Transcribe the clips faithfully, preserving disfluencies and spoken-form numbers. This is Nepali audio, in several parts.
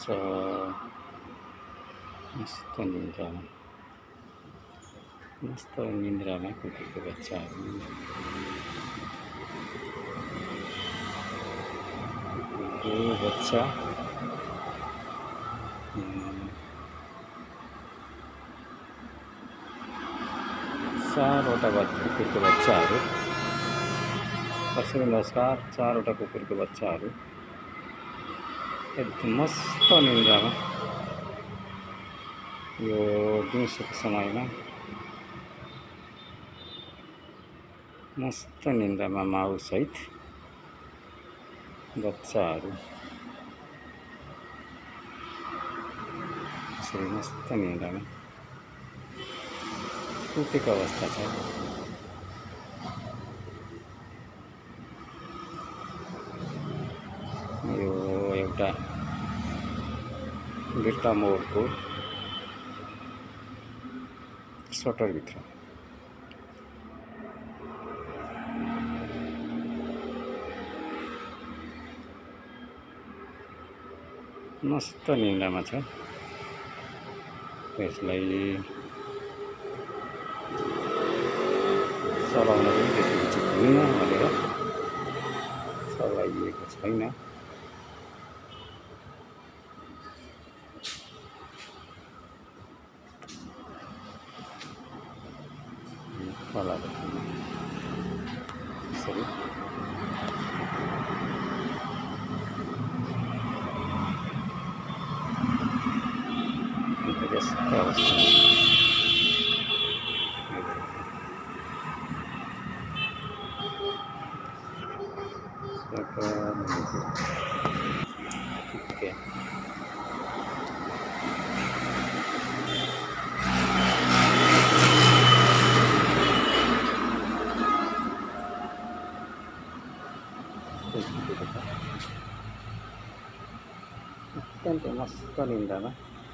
मस्त निन्द्रामा मस्त निन्द्रामा कुकुरको बच्चाहरू कुकुरको बच्चा चारवटा कुकुरको बच्चाहरू दर्शक नमस्कार। चारवटा कुकुरको बच्चाहरू एकदम मस्त निन्द्रामा यो दिउँसोको समयमा मस्त निन्द्रामा माउ सहित बच्चाहरू यसरी मस्त निन्द्रामा सुतेको अवस्था छ। यो एउटा बिर्ता मोडको सटरभित्र मस्त निन्द्रामा छ। यसलाई चलाउन पनि त्यति छिट्दैन भनेर चलाइएको छैन। यसरी यस्तो अवस्थामा ओके अत्यन्तै मस्त निन्द्रामा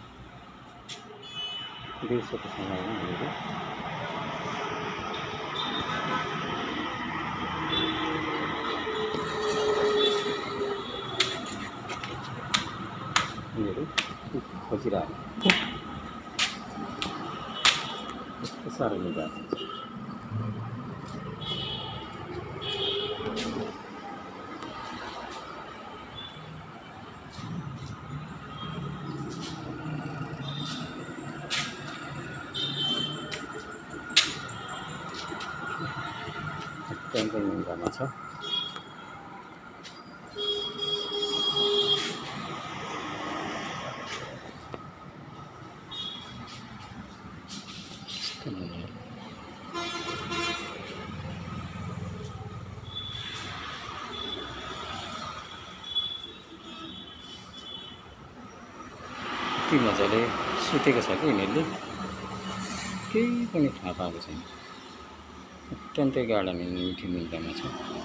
दिउँसोको समयमा हामीले यिनीहरू खोजिरहेको यस्तो साह्रो निद्रा अत्यन्तै निन्द्रामा छ। यति मजाले सुतेको छ कि यिनीहरूले केही पनि थाहा पाएको छैन। अत्यन्तै गाढा मिठी निन्द्रामा छ।